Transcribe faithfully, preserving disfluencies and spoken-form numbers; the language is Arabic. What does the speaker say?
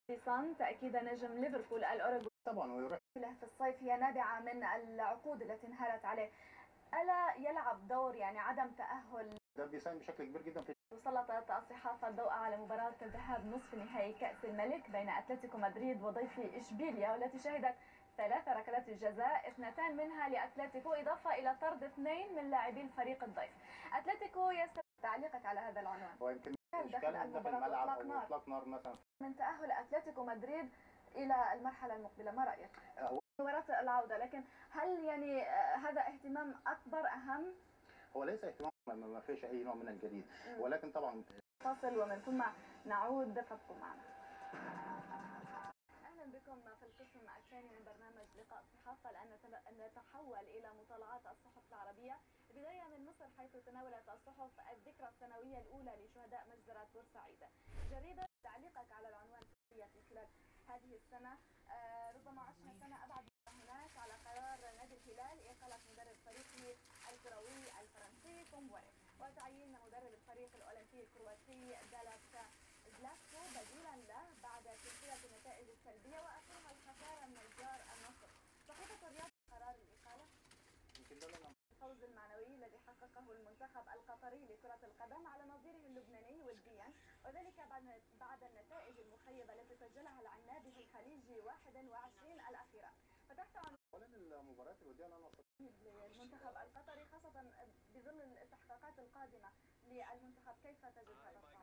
سان تأكيد نجم ليفربول الأوروغواي طبعا ويروح في الصيف هي نابعة من العقود التي انهالت عليه، ألا يلعب دور يعني عدم تأهل؟ ده بيساهم بشكل كبير جدا في سلطت الصحافة الضوء على مباراة ذهاب نصف نهائي كأس الملك بين أتلتيكو مدريد وضيف إشبيليا، والتي شهدت ثلاث ركلات الجزاء، اثنتان منها لأتلتيكو إضافة إلى طرد اثنين من لاعبي الفريق الضيف. أتلتيكو يستمر. تعليقك على هذا العنوان؟ ويمكن داخل اشكال داخل المباراة الملعب إطلاق او نار اطلاق نار مثلا من تأهل أتلتيكو مدريد إلى المرحلة المقبلة، ما رأيك؟ هو مباراة العودة، لكن هل يعني آه، هذا اهتمام أكبر أهم؟ هو ليس اهتمام، ما ما فيش اي نوع من الجديد، ولكن طبعا فاصل ومن ثم نعود، فابقوا معنا. اهلا بكم في القسم الثاني من برنامج لقاء صحافه. الان نتحول الى مطالعات الصحف العربيه، بدايه من مصر حيث تناولت الصحف الذكرى السنويه الاولى لشهداء مجزره بورسعيد. جريده تعليقك على العنوان في خلال هذه السنه، آه ربما عشنا سنه ابعد هناك على قرار نادي الهلال اقاله مدرب فريقه الكروي الفرنسي كومبوري وتعيين مدرب الفريق الاولمبي الكرواتي دالات زلاتكو بديلا له بعد سلسله النتائج السلبيه واخرها الخساره من الجار النصر. صحيفه الرياض قرار الاقاله، يمكن ده اللي الفوز المعنوي الذي حققه المنتخب القطري لكرة القدم على نظيره اللبناني وديا، وذلك بعد بعد النتائج المخيبة التي سجلها العنابي في الخليج واحد وعشرين الأخيرة. فتحت عن اولا المباريات الوديه انا المنتخب القطري خاصة بظل الاستحقاقات القادمة للمنتخب، كيف تجد هذا؟